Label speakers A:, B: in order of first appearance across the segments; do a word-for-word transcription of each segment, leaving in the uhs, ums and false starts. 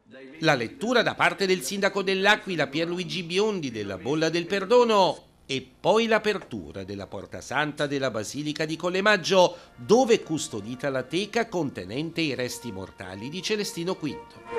A: La lettura da parte del sindaco dell'Aquila Pierluigi Biondi della Bolla del Perdono e poi l'apertura della Porta Santa della Basilica di Collemaggio, dove è custodita la teca contenente i resti mortali di Celestino quinto.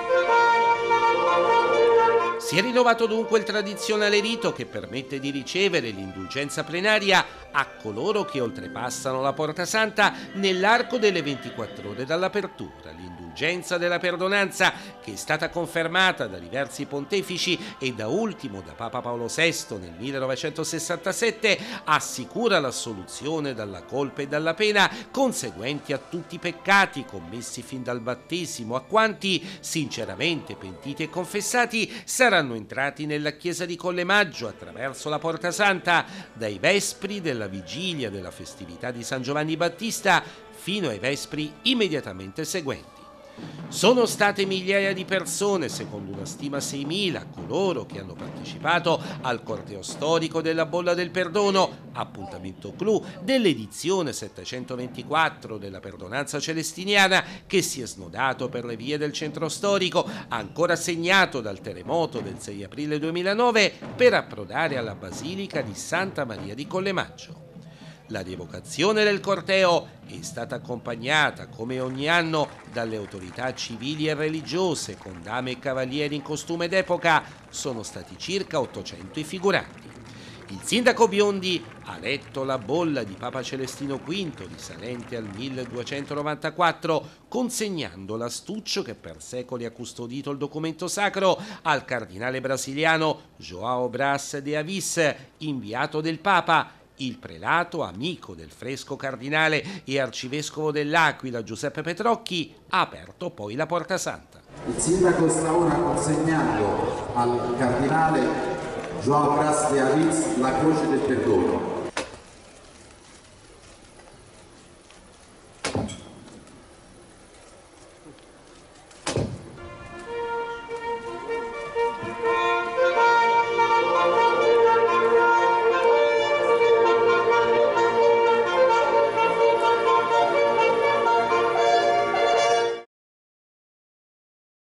A: Si è rinnovato dunque il tradizionale rito che permette di ricevere l'indulgenza plenaria a coloro che oltrepassano la Porta Santa nell'arco delle ventiquattro ore dall'apertura. L'indulgenza della perdonanza, che è stata confermata da diversi pontefici e da ultimo da Papa Paolo sesto nel millenovecentosessantasette, assicura l'assoluzione dalla colpa e dalla pena conseguenti a tutti i peccati commessi fin dal battesimo a quanti, sinceramente pentiti e confessati, saranno entrati nella chiesa di Collemaggio attraverso la Porta Santa dai vespri della vigilia della festività di San Giovanni Battista fino ai vespri immediatamente seguenti. Sono state migliaia di persone, secondo una stima seimila, coloro che hanno partecipato al corteo storico della Bolla del Perdono, appuntamento clou dell'edizione settecentoventiquattro della Perdonanza Celestiniana, che si è snodato per le vie del centro storico, ancora segnato dal terremoto del sei aprile duemilanove, per approdare alla Basilica di Santa Maria di Collemaggio. La rievocazione del corteo è stata accompagnata, come ogni anno, dalle autorità civili e religiose con dame e cavalieri in costume d'epoca. Sono stati circa ottocento i figuranti. Il sindaco Biondi ha letto la bolla di Papa Celestino quinto, risalente al milleduecentonovantaquattro, consegnando l'astuccio che per secoli ha custodito il documento sacro al cardinale brasiliano João Brás de Avis, inviato del Papa. Il prelato, amico del fresco cardinale e arcivescovo dell'Aquila Giuseppe Petrocchi, ha aperto poi la Porta Santa.
B: Il sindaco sta ora consegnando al cardinale João Brás de Avis la croce del perdono.